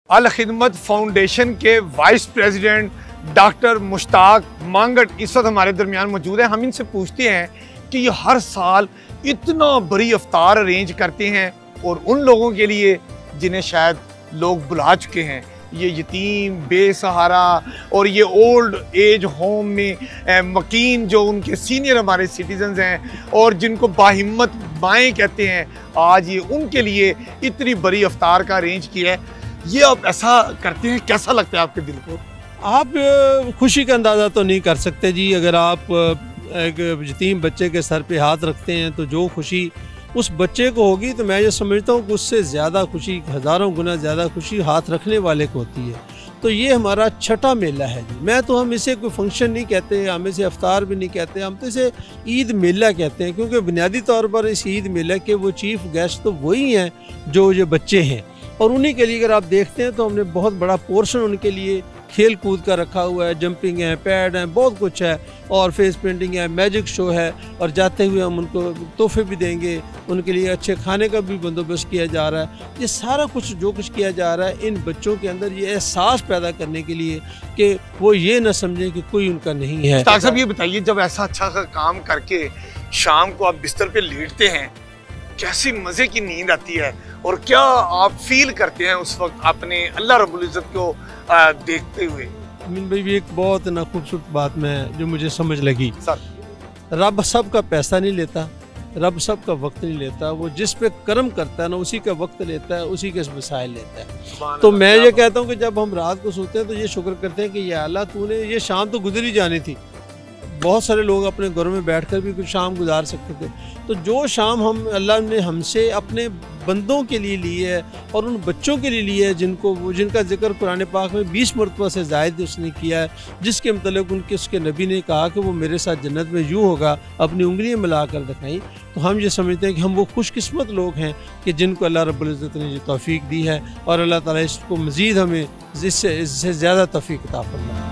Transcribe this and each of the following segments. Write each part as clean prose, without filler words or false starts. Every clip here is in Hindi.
अल खिदमत फाउंडेशन के vice president doctor Mushtaq Mangat इस वक्त हमारे दरमियान मौजूद हैं। हम इनसे पूछते हैं कि ये हर साल इतना बड़ी इफ्तार अरेंज करते हैं और उन लोगों के लिए जिन्हें शायद लोग बुला चुके हैं, ये यतीम, बेसहारा और ये ओल्ड एज होम में मकीन जो उनके सीनियर हमारे सिटीजन्स हैं और जिनको बाहिम्मत माएँ कहते हैं, आज ये उनके लिए इतनी बड़ी इफ्तार का अरेंज किया है। ये आप ऐसा करते हैं, कैसा लगता है आपके दिल को? आप खुशी का अंदाज़ा तो नहीं कर सकते जी। अगर आप एक यतीम बच्चे के सर पे हाथ रखते हैं तो जो खुशी उस बच्चे को होगी, तो मैं ये समझता हूँ कि उससे ज़्यादा खुशी, हज़ारों गुना ज़्यादा खुशी हाथ रखने वाले को होती है। तो ये हमारा छठा मेला है जी। हम इसे कोई फंक्शन नहीं कहते, हम इसे इफ्तार भी नहीं कहते, हम तो इसे ईद मेला कहते हैं, क्योंकि बुनियादी तौर पर इस ईद मेला के वो चीफ गेस्ट तो वही हैं जो ये बच्चे हैं। और उन्हीं के लिए अगर आप देखते हैं तो हमने बहुत बड़ा पोर्शन उनके लिए खेल कूद का रखा हुआ है। जंपिंग है, पैड है, बहुत कुछ है, और फेस पेंटिंग है, मैजिक शो है, और जाते हुए हम उनको तोहफे भी देंगे। उनके लिए अच्छे खाने का भी बंदोबस्त किया जा रहा है। ये सारा कुछ जो कुछ किया जा रहा है इन बच्चों के अंदर ये एहसास पैदा करने के लिए कि वो ये ना समझें कि कोई उनका नहीं है। डॉक्टर साहब, ये बताइए, जब ऐसा अच्छा सा काम करके शाम को आप बिस्तर पे लेटते हैं, कैसी मज़े की नींद आती है और क्या आप फील करते हैं उस वक्त अपने अल्लाह रब्बुल इज़्ज़त को देखते हुए? अमीन भाई, भी एक बहुत ना खूबसूरत बात में जो मुझे समझ लगी, रब सब का पैसा नहीं लेता, रब सब का वक्त नहीं लेता। वो जिस पे कर्म करता है ना, उसी का वक्त लेता है, उसी के वसाइल लेता है। तो मैं ये कहता हूँ कि जब हम रात को सोते हैं तो ये शुक्र करते हैं कि या अल्लाह, तूने ये शाम तो गुजर ही जानी थी। बहुत सारे लोग अपने घरों में बैठकर भी कुछ शाम गुजार सकते थे। तो जो शाम हम अल्लाह ने हमसे अपने बंदों के लिए ली है और उन बच्चों के लिए ली है जिनका जिक्र कुरान पाक में 20 मरतबा से ज़ायद उसने किया है, जिसके मतलब उसके नबी ने कहा कि वो मेरे साथ जन्नत में यूँ होगा, अपनी उंगलियां मिला कर दिखाई। तो हम ये समझते हैं कि हम वो खुशकिस्मत लोग हैं कि जिनको अल्लाह रब्बुल इज़्ज़त ने ये तौफीक दी है, और अल्लाह ताला इसको मज़ीद हमें इससे ज़्यादा तौफीक अता फरमाए।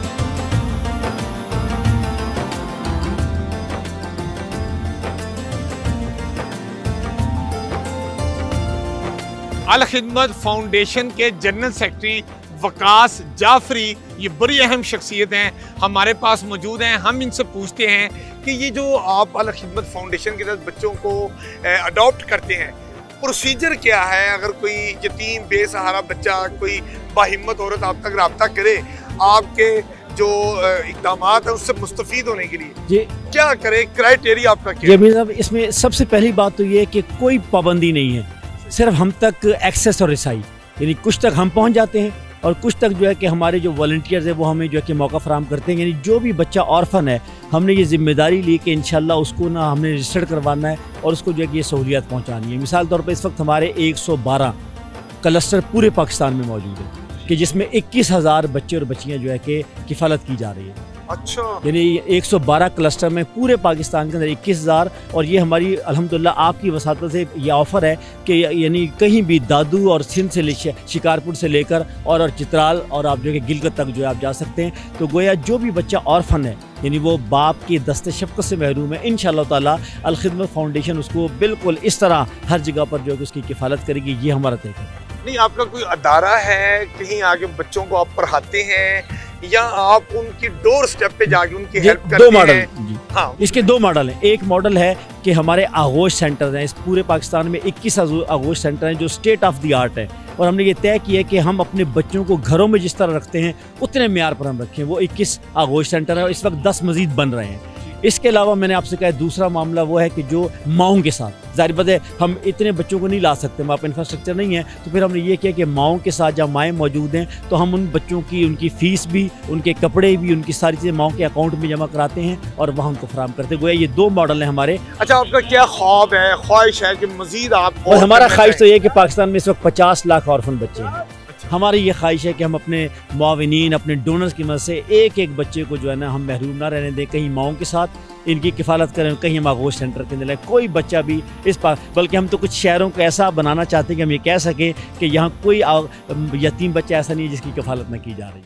अल खिदमत फाउंडेशन के जनरल सेक्रेटरी वकास जाफरी, ये बड़ी अहम शख्सियत हैं, हमारे पास मौजूद हैं। हम इनसे पूछते हैं कि ये जो आप अल खिदमत फाउंडेशन के तहत बच्चों को अडॉप्ट करते हैं, प्रोसीजर क्या है? अगर कोई यतीम बेसहारा बच्चा, कोई बाहिम्मत औरत आप तक रब्ता करे, आपके जो इक़दाम है उससे मुस्तफ़ीद होने के लिए जी क्या करे? क्राइटेरिया आपका क्या है? इसमें सबसे पहली बात तो ये है कि कोई पाबंदी नहीं है, सिर्फ हम तक एक्सेस और रिसाई, यानी कुछ तक हम पहुंच जाते हैं और कुछ तक जो है कि हमारे जो वॉलंटियर्स हैं वो हमें जो है कि मौका फराहम करते हैं। यानी जो भी बच्चा ऑर्फन है, हमने ये जिम्मेदारी ली कि इंशाल्लाह उसको ना हमने रजिस्टर करवाना है और उसको जो है कि ये सहूलियत पहुंचानी है। मिसाल तौर पर इस वक्त हमारे 112 क्लस्टर पूरे पाकिस्तान में मौजूद है कि जिसमें 21,000 बच्चे और बच्चियाँ जो है कि किफ़ालत की जा रही है। अच्छा, यानी 112 क्लस्टर में पूरे पाकिस्तान के अंदर 21,000। और ये हमारी अल्हम्दुलिल्लाह आपकी वसातत से ये ऑफ़र है कि यानी कहीं भी दादू और सिंध से शिकारपुर से लेकर और चित्राल और आप जो है गिलगित तक जो है आप जा सकते हैं। तो गोया जो भी बच्चा ऑर्फन है, यानी वो बाप की दस्ते शफ़क़त से महरूम है, इंशाअल्लाह ताला अल खिदमत फाउंडेशन उसको बिल्कुल इस तरह हर जगह पर जो है उसकी किफ़ालत करेगी। ये हमारा तय है। नहीं, आपका कोई अदारा है, कहीं आगे बच्चों को आप पढ़ाते हैं या आप उनकी डोर स्टेप पे जाके उनकी हेल्प करते हैं? दो मॉडल, हाँ, इसके दो मॉडल हैं। एक मॉडल है कि हमारे आगोश सेंटर हैं, इस पूरे पाकिस्तान में 21 आगोश सेंटर हैं जो स्टेट ऑफ द आर्ट है, और हमने ये तय किया है कि हम अपने बच्चों को घरों में जिस तरह रखते हैं उतने म्यार पर हम रखें। वो 21 आगोश सेंटर है और इस वक्त 10 मजीद बन रहे हैं। इसके अलावा मैंने आपसे कहा दूसरा मामला वो है कि जो माओं के साथ, ज़ाहिर बात है हम इतने बच्चों को नहीं ला सकते, वहाँ पर इंफ्रास्ट्रक्चर नहीं है, तो फिर हमने ये किया कि माओं के साथ जब माएँ मौजूद हैं तो हम उन बच्चों की उनकी फ़ीस भी, उनके कपड़े भी, उनकी सारी चीज़ें माओं के अकाउंट में जमा कराते हैं और वहाँ उनको फराहम करते हैं। ये दो मॉडल हैं हमारे। अच्छा, आपका क्या ख्वाब है, ख्वाहिश है कि मज़ीद आप? और हमारा ख्वाहिश तो ये है कि पाकिस्तान में इस वक्त 50 लाख ऑर्फन बच्चे हैं। हमारी ये ख्वाहिश है कि हम अपने मुआविनीन, अपने डोनर्स की मदद से एक एक बच्चे को जो है ना हम महरूम ना रहने दें, कहीं माओं के साथ इनकी किफ़ालत करें, कहीं हम आगोश सेंटर के अंदर कोई बच्चा भी इस पास, बल्कि हम तो कुछ शहरों को ऐसा बनाना चाहते हैं कि हम ये कह सकें कि यहाँ कोई यतीम बच्चा ऐसा नहीं है जिसकी किफ़ालत न की जा रही।